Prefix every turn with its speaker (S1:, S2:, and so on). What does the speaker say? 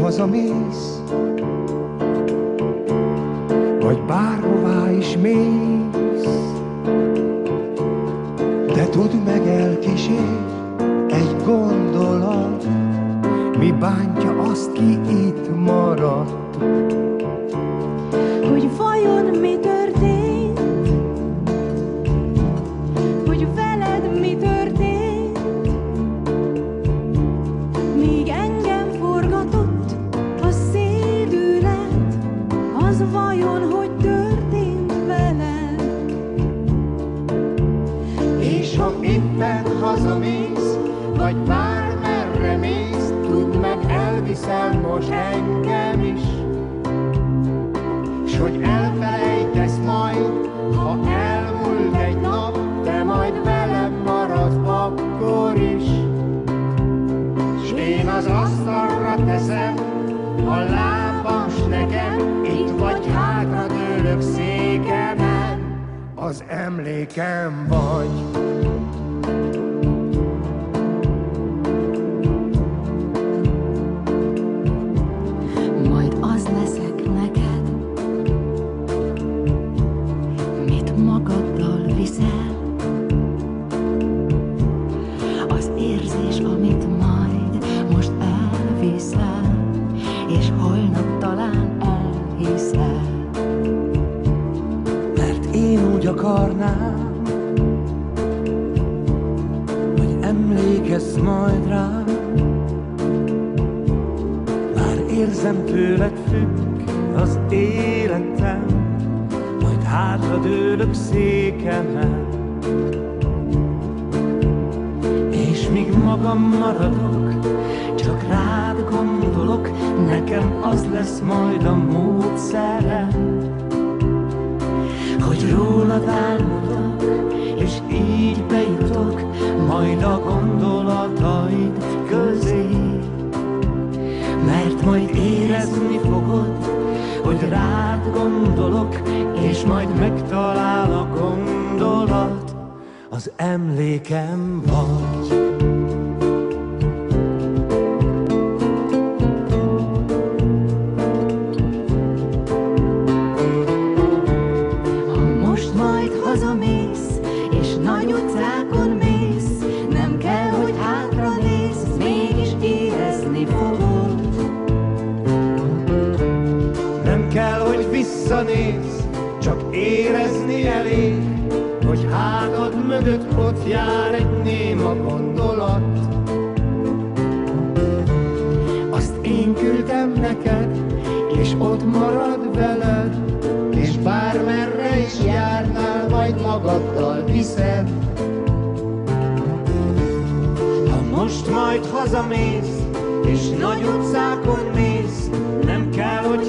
S1: hazamész, vagy bárhová is mész, de tudd meg, elkísér egy gondolat, mi bántja azt, ki itt maradt.
S2: Hogy vajon mi történt, hogy veled mi történt, míg engem forgatott a szédület, az vajon, hogy történt veled?
S1: És ha éppen hazamész, vagy bármerre mész, tudd meg, elviszel most engem is, s hogy elfelejtesz majd, ha elmúlt egy nap, de majd velem maradsz akkor is. S én az asztalra teszem a lábam, s nekem itt vagy, hátra dőlök székemen, az emlékem vagy.
S2: Majd az leszek neked, mit magaddal viszel, az érzés, amit majd most elviszel, és holnap talán elhiszel.
S1: Mert én úgy akarnám, hogy emlékezz majd rám, már érzem, tőled függ az életem, majd hátradőlök székemen, és míg magam maradok, csak rád gondolok, nekem az lesz majd a módszerem, hogy rólad álmodok, és így bejutok majd a gondolataid közé. Mert majd érezni fogod, hogy rád gondolok, és majd megtalál a gondolat, az emlékem vagy.
S2: Ha most majd hazamész, és nagy utcákon mész, nem kell, hogy hátra nézz, mégis érezni fogod.
S1: Nem kell, hogy visszanézz, csak érezni elég, hogy hátad mögött ott jár egy néma gondolat. Azt én küldtem neked, és ott marad veled, és bármerre is járnál, majd magaddal viszed. Ha most majd hazamész, és nagy utcákon mész, nem kell, hogy